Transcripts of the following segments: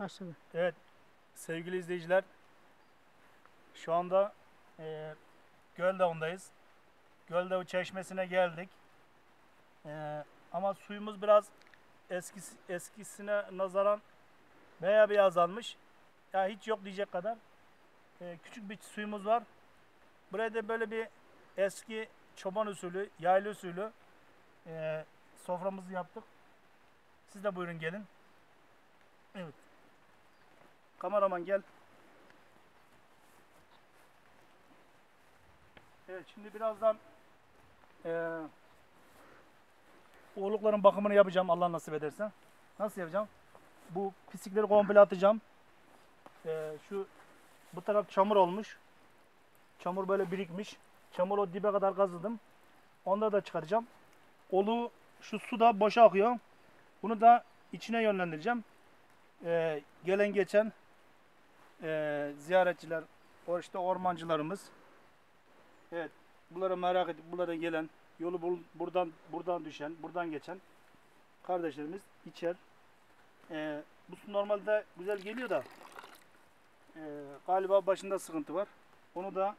Başladı. Evet sevgili izleyiciler, şu anda Göldağ'ındayız. Göldağ Çeşmesi'ne geldik. Ama suyumuz biraz eskisine nazaran bayağı bir azalmış. Ya hiç yok diyecek kadar küçük bir suyumuz var. Buraya da böyle bir eski çoban usulü, yaylı usulü soframızı yaptık. Siz de buyurun gelin. Evet. Kameraman gel. Evet, şimdi birazdan oğlukların bakımını yapacağım Allah nasip ederse. Nasıl yapacağım? Bu pislikleri komple atacağım. Bu taraf çamur olmuş. Çamur böyle birikmiş. Çamur o dibe kadar kazıdım. Onları da çıkaracağım. Oluğu şu su da boşa akıyor. Bunu da içine yönlendireceğim. Gelen geçen ziyaretçiler, işte ormancılarımız. Evet, bunlara merak edip bunlara gelen, yolu buradan düşen, buradan geçen kardeşlerimiz içer. Bu su normalde güzel geliyor da galiba başında sıkıntı var. Onu da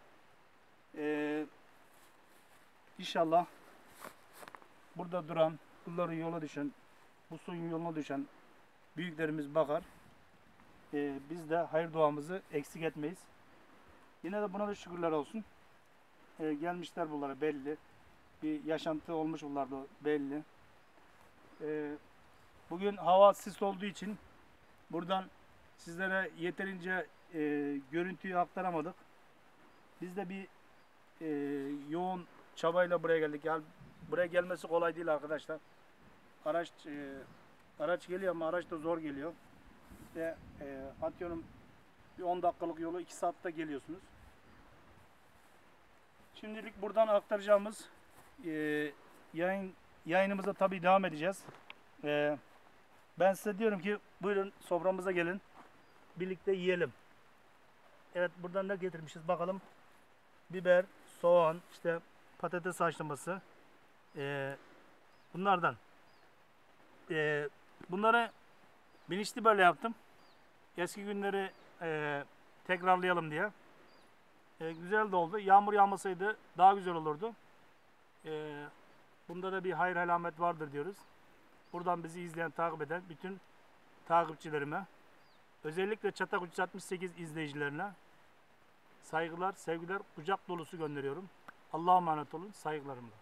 inşallah burada duran, bunların yola düşen, bu suyun yoluna düşen büyüklerimiz bakar. Biz de hayır duamızı eksik etmeyiz. Yine de buna da şükürler olsun. Gelmişler bunlara belli. Bir yaşantı olmuş bunlarda belli. Bugün hava sis olduğu için buradan sizlere yeterince görüntüyü aktaramadık. Biz de bir yoğun çabayla buraya geldik. Yani buraya gelmesi kolay değil arkadaşlar. Araç geliyor ama araç da zor geliyor. İşte atıyorum bir 10 dakikalık yolu 2 saatte geliyorsunuz. Şimdilik buradan aktaracağımız yayınımıza tabii devam edeceğiz. Ben size diyorum ki buyurun soframıza gelin. Birlikte yiyelim. Evet, buradan ne getirmişiz bakalım. Biber, soğan, işte patates haşlaması. Bunlardan. Bunları bilinçli böyle yaptım. Eski günleri tekrarlayalım diye. Güzel de oldu. Yağmur yağmasaydı daha güzel olurdu. Bunda da bir hayır alamet vardır diyoruz. Buradan bizi izleyen, takip eden bütün takipçilerime, özellikle Çatak 368 izleyicilerine saygılar, sevgiler, kucak dolusu gönderiyorum. Allah'a emanet olun, saygılarımla.